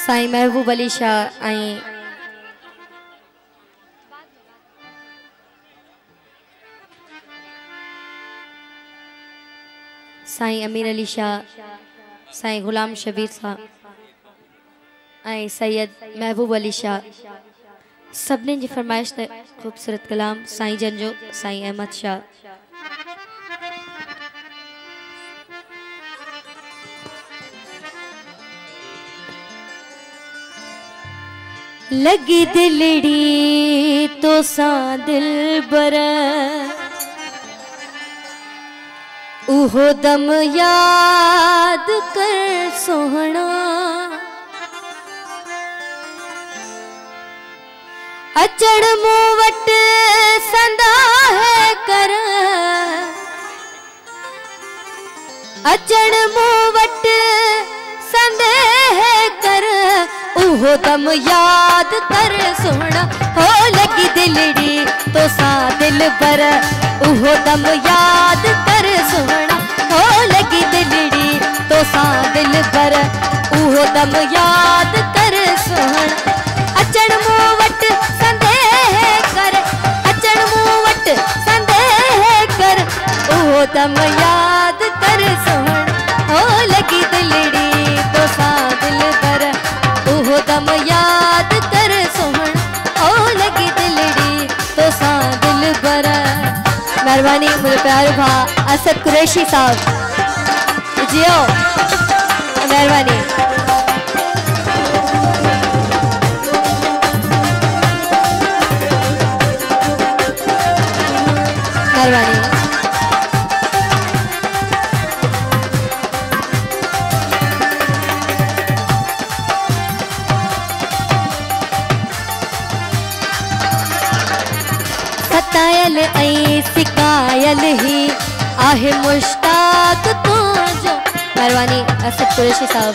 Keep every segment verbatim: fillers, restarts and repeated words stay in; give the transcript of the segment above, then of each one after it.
साईं महबूब अली शाह आई साईं अमीर अली शाह, साईं गुलाम शबीर साहब ऐं सैयद महबूब अली शाह सभिनी जी फरमाइश ते ख़ूबसूरत कलाम साईं जन जो साईं अहमद शाह। लगी दिलड़ी तो सा दिल बर उहो दम याद कर सोहना अचड़ मुँह वट संदा है कर अचड़ मुँह वट संदे है कर उहो दम याद कर सोहना हो लगी दिलड़ी तो सा दिल बर उहो दम याद कर सोहना हो लगी दिलड़ी तो सा दिल बर उहो दम याद कर सोहना अचड़ मुँह वट संदेह कर अचड़ मुँह वट संदेह कर उहो दम याद कर सोहना हो लगी दिलड़ी तो सा दिल बर उहो दम याद कर सोहना हो लगी दिलड़ी तो सा दिल बर। मेहरबानी मुझे प्यारे भा असद कुरैशी साहब जियो मेहरबानी। मेहरबानी सतायल ऐं सिकायल ही आहे मुश्ताक तुझो। मेहरबानी असद कुरैशी साहब।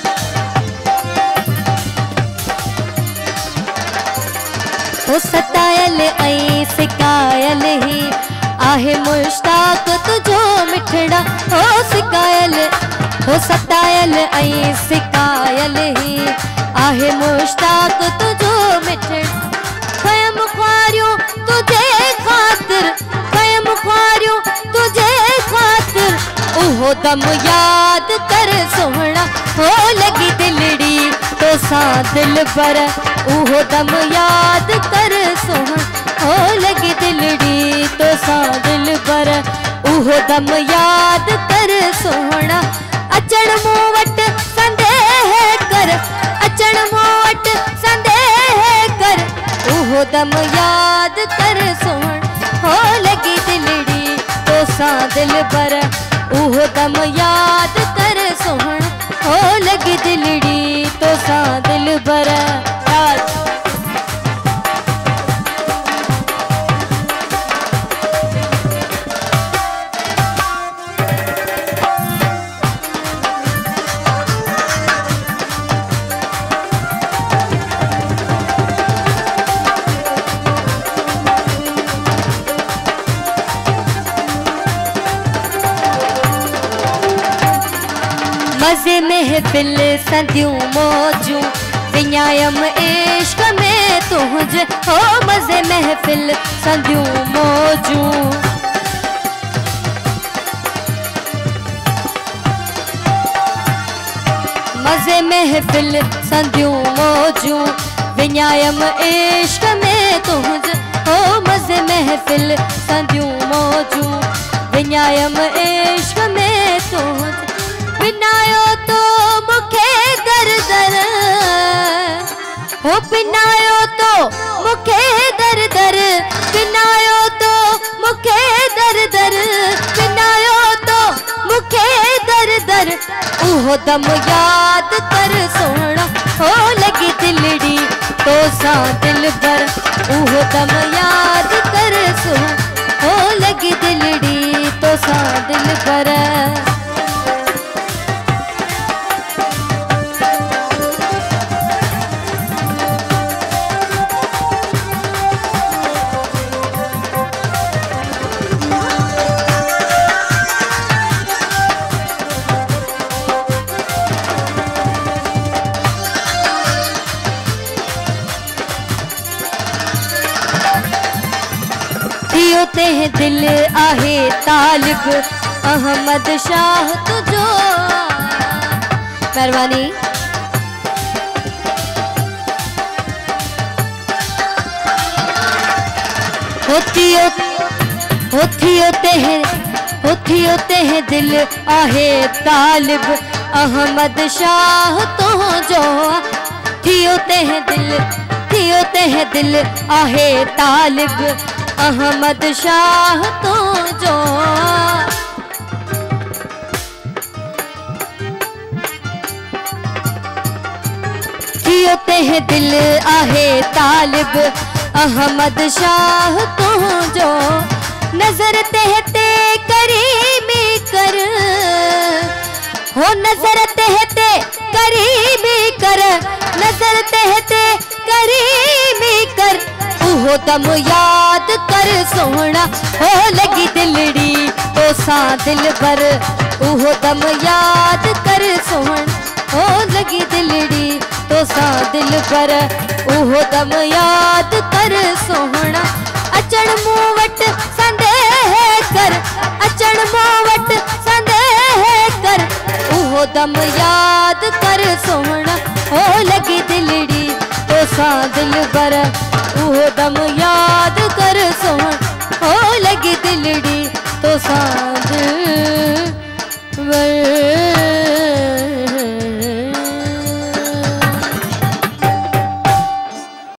हो सतायल ऐं सिकायल ही आहे मुश्ताक तुझो मिठड़ा हो सिकायल हो सतायल ऐं सिकायल ही आहे मुश्ताक तुझो मिठड़ा ख़यम ख्वारियूं तुझे खातिर ख़यम ख्वारियूं तुझे खातिर उहो दम याद कर सोहना हो लगी दिलड़ी तो सा दिल बर उहो दम याद कर सोहना हो लगी दिलड़ी तो सा दिल बर उहो दम याद कर सोहना अचड़ मुँह वट संदेह कर अचड़ मुँह वट संदेह कर उहो दम याद कर सोहना हो लगी दिलड़ी तो सा दिल बर उहो दम याद कर सोहना हो लगी दिलड़ी तो सा दिल बर। मज़े महफिल संदियूं मौजूं विञायम इश्क में तुझ हो मज़े महफिल संदियूं मौजूं मज़े महफिल संदियूं मौजूं विञायम इश्क में तुझ हो मज़े महफिल संदियूं मौजूं विञायम इश्क में तुझ पिनायो तो मुखे दर दर हो पिनायो तो मुखे दर दर पिनायो तो मुखे दर दर पिनायो तो मुखे दर दर उहो दम याद कर सोहना हो लगी दिलड़ी तो सा दिल बर उहो दम याद कर सोहना हो लगी दिलड़ी तो सा दिल बर। होते हैं दिल आहे तालिब अहमद शाह तुझो। मेहरबानी। होती होती होते हैं होती होते हैं दिल आहे तालिब अहमद शाह तुझो। थी होते हैं दिल थी होते हैं दिल आहे तालिब अहमद शाह तुझो। थी होते हैं दिल आहे तालिब अहमद शाह तुझो। नजर तेहते करीमी कर हो नजर तेहते करीमी कर नजर तेहते करीमी कर उहो दम याद कर सोहना हो लगी दिलड़ी तो सा दिल भर। उहो दम याद कर सोहना हो लगी दिलड़ी तो सा दिल भर। उहो दम याद कर सोहना अचण मूं वट संदेह कर अचण मूं वट संदेह कर। उहो दम याद कर सोहना हो लगी दिलड़ी तो सा दिल भर। उहो दम याद कर